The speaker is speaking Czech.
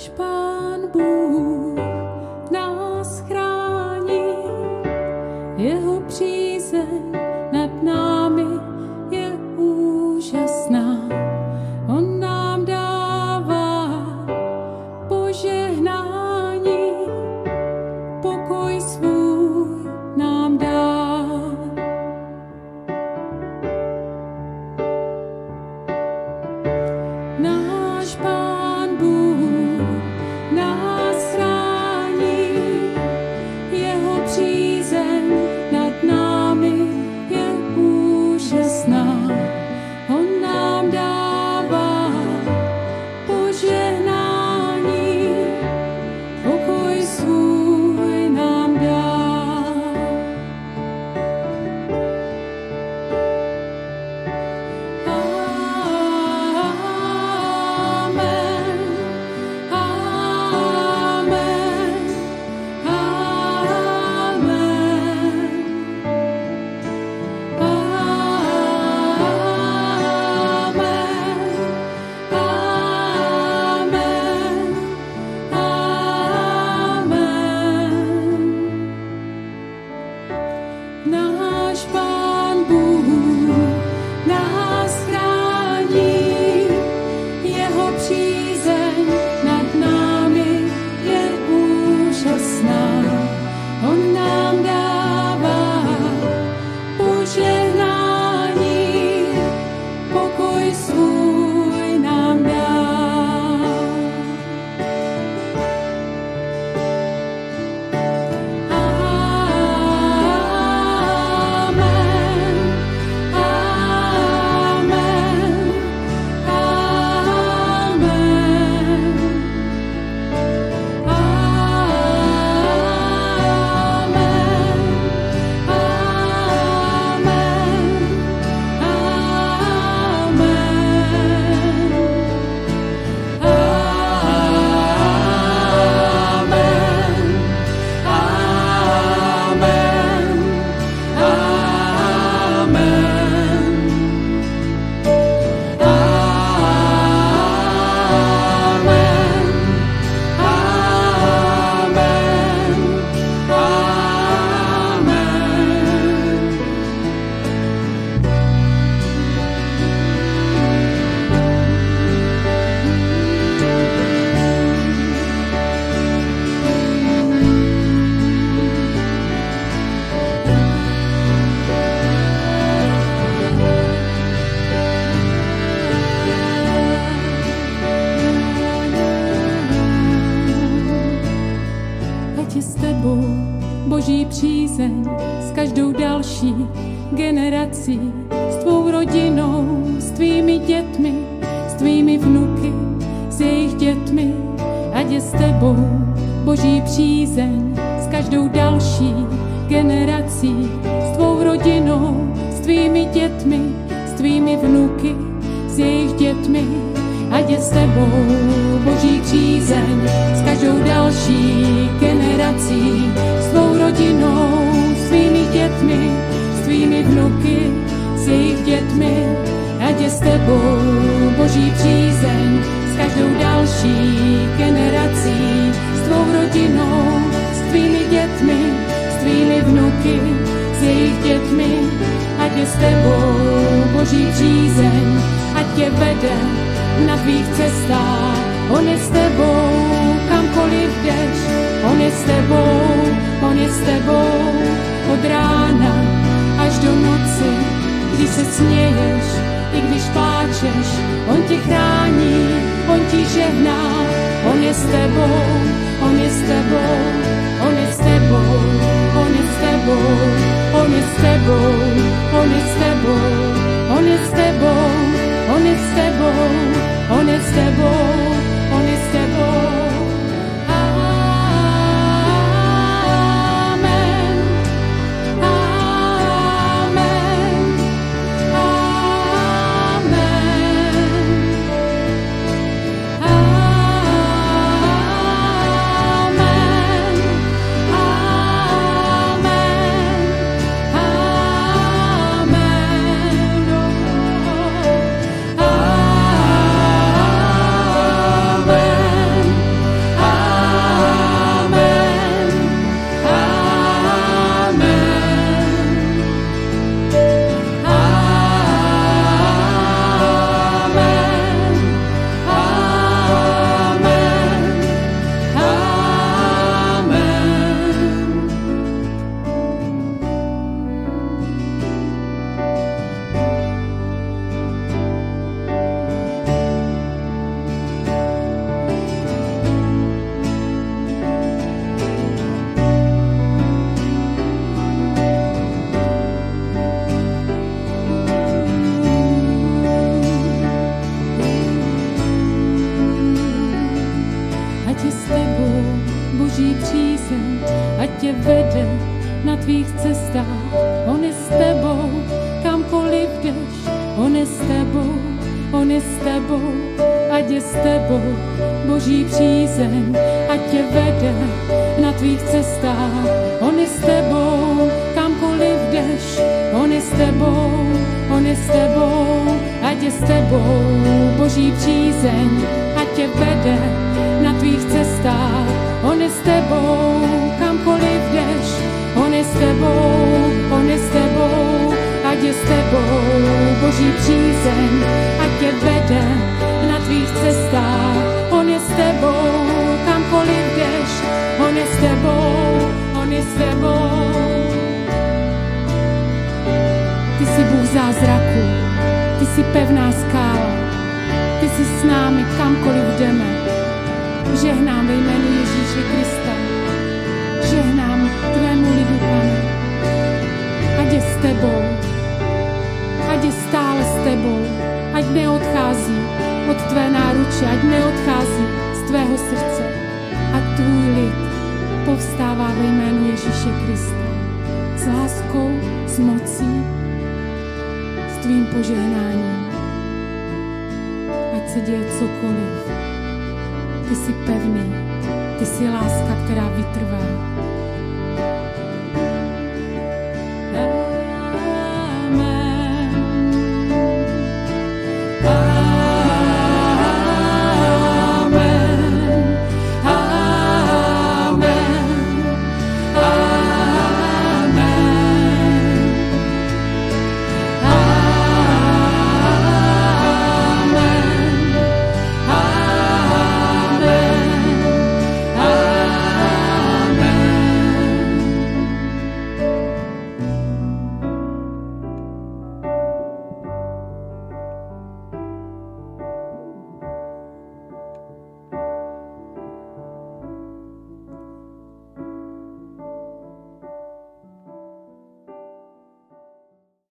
Náš Pán Bůh nás chrání, jeho přízeň nad námi je úžasná. On nám dává požehnání, pokoj svůj nám dá. Náš Pán Bůh nás chrání, jeho přízeň nad námi je úžasná. On nám dává požehnání, pokoj svůj nám dá. Náš Pán Bůh nás chrání, jeho přízeň nad námi je úžasná. On nám dává požehnání, pokoj svůj nám dá. Ať je s tebou Boží přízeň s každou další generací, s tvou rodinou, s tvými dětmi, s tvými vnuky, s jejich dětmi. Ať je s tebou Boží přízeň s každou další generací, s tvou rodinou, s tvými dětmi, s tvými vnuky, s jejich dětmi. Ať je s tebou Boží přízeň s každou další generací, s tvou rodinou, s tvými dětmi, s tvými vnuky, s jejich dětmi. Ať je s tebou Boží přízeň s každou další generací, s tvou rodinou, s tvými dětmi, s tvými vnuky, s jejich dětmi. Ať je s tebou Boží přízeň, ať tě vede na tvých cestách. On je s tebou, kamkoliv jdeš. On je s tebou, on je s tebou od rána až do noci. Když se směješ, i když pláčeš, on tě chrání, on ti žehná. On je s tebou, on je s tebou, on je s tebou, on je s tebou, on je s tebou, on je s tebou, on je s tebou, on je s tebou, on je s tebou, on je s tebou. ať je s tebou Boží přízeň, ať tě vede na tvých cestách. On je s tebou, kamkoliv jdeš, on je s tebou, on je s tebou, ať je s tebou Boží přízeň, ať tě vede na tvých cestách. On je s tebou, kamkoliv jdeš, on je s tebou, on je s tebou, ať je s tebou Boží přízeň, ať tě vede na tvých cestách. On je s tebou, kamkoliv jdeš, on je s tebou, on je s tebou, ať je s tebou Boží přízeň, ať tě vede na tvých cestách. On je s tebou, kamkoliv jdeš, on je s tebou, on je s tebou. Ty jsi Bůh zázraku, ty jsi pevná skála, ty jsi s námi kamkoliv jdeme. Žehnám ve jménu Ježíše Krista, žehnám tvému lidu, Pane. Ať je s tebou, ať je stále s tebou, ať neodchází od tvé náruče, ať neodchází z tvého srdce. A tvůj lid povstává ve jménu Ježíše Krista s láskou, s mocí, s tvým požehnáním. Ať se děje cokoliv, ty jsi pevný, ty jsi láska, která vytrvá.